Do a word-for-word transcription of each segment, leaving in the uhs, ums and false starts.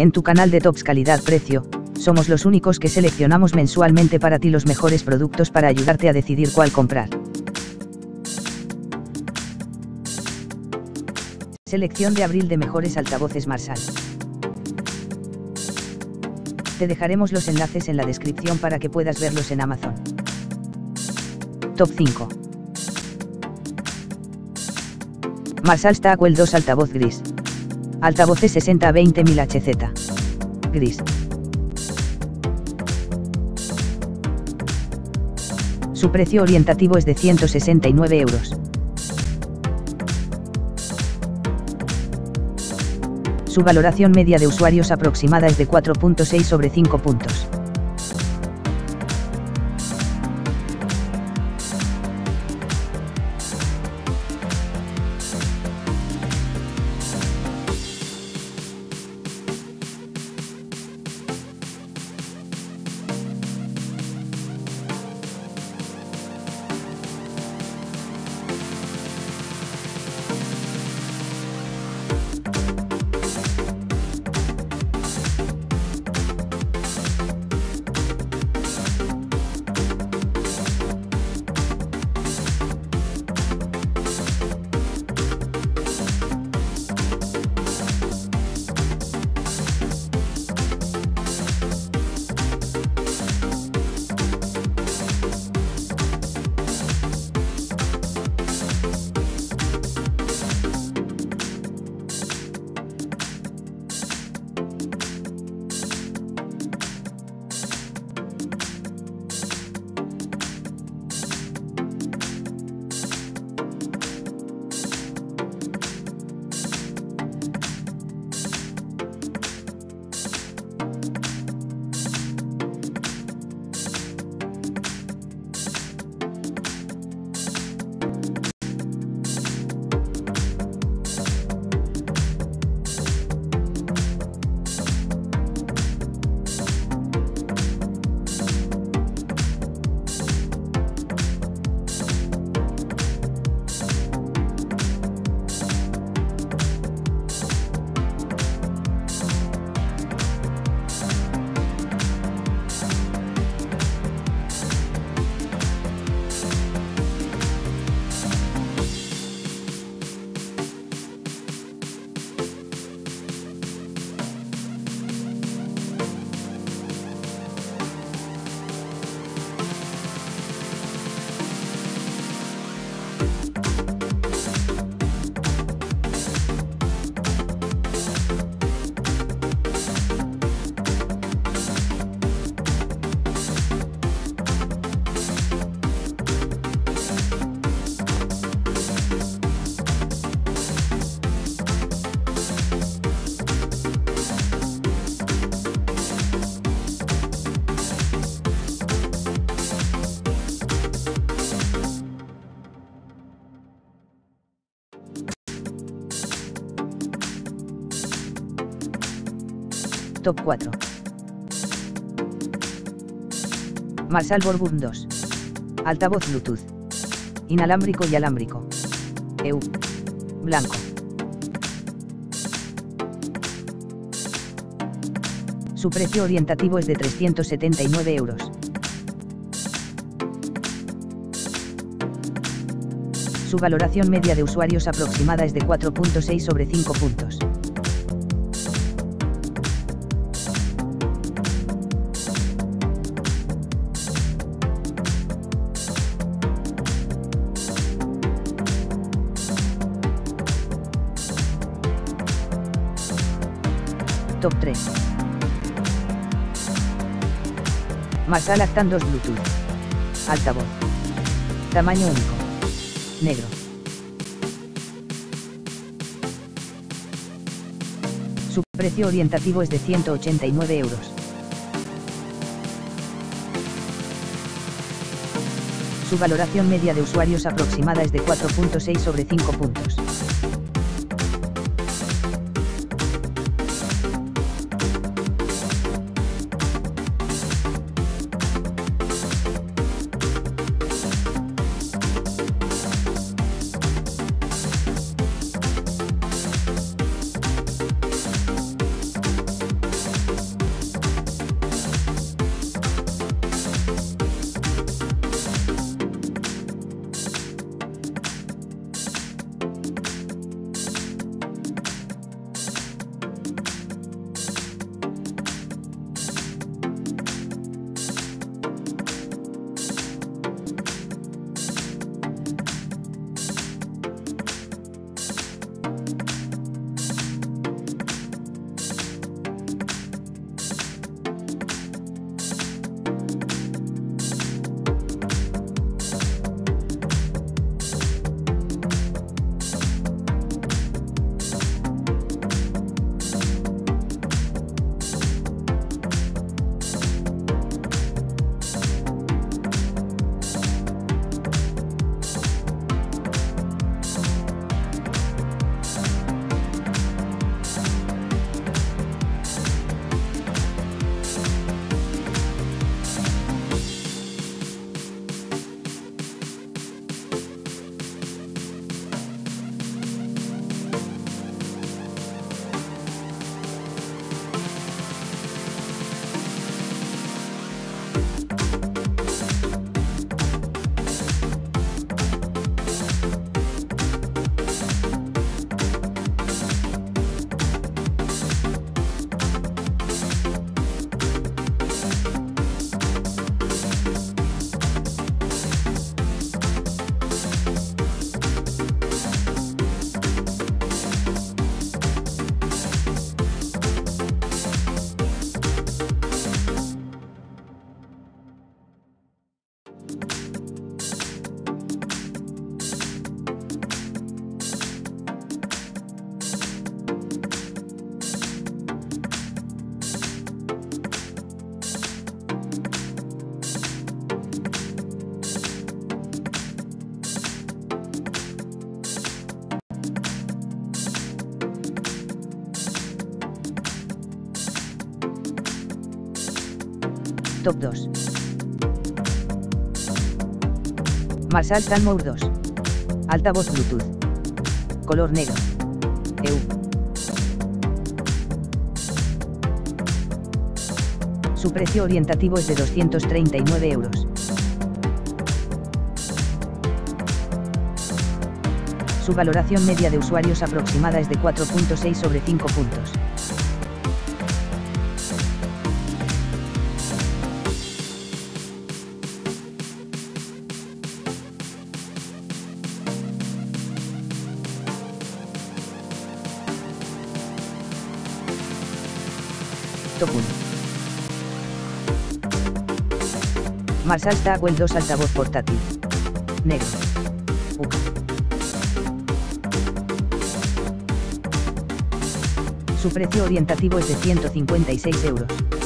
En tu canal de Tops Calidad-Precio, somos los únicos que seleccionamos mensualmente para ti los mejores productos para ayudarte a decidir cuál comprar. Selección de abril de mejores altavoces Marshall. Te dejaremos los enlaces en la descripción para que puedas verlos en Amazon. Top cinco. Marshall Stackwell dos altavoz gris. Altavoces sesenta a veinte mil hertz. Gris. Su precio orientativo es de ciento sesenta y nueve euros. Su valoración media de usuarios aproximada es de cuatro punto seis sobre cinco puntos. Top cuatro. Marshall Bourne dos. Altavoz Bluetooth. Inalámbrico y alámbrico. E U. Blanco. Su precio orientativo es de trescientos setenta y nueve euros. Su valoración media de usuarios aproximada es de cuatro punto seis sobre cinco puntos. Top tres. Marshall Actan dos Bluetooth. Altavoz. Tamaño único. Negro. Su precio orientativo es de ciento ochenta y nueve euros. Su valoración media de usuarios aproximada es de cuatro punto seis sobre cinco puntos. Top dos. Marshall Sandmour dos. Altavoz Bluetooth. Color negro. E U. Su precio orientativo es de doscientos treinta y nueve euros. Su valoración media de usuarios aproximada es de cuatro punto seis sobre cinco puntos. Top uno. Marshall Tagwell dos altavoz portátil. Negro. U. Su precio orientativo es de ciento cincuenta y seis euros.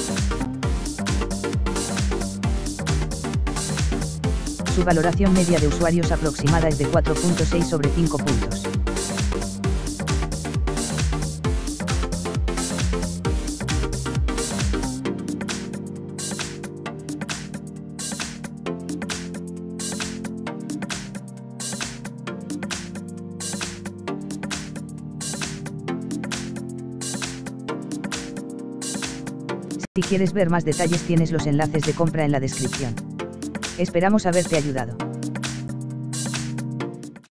Su valoración media de usuarios aproximada es de cuatro punto seis sobre cinco puntos. Si quieres ver más detalles, tienes los enlaces de compra en la descripción. Esperamos haberte ayudado.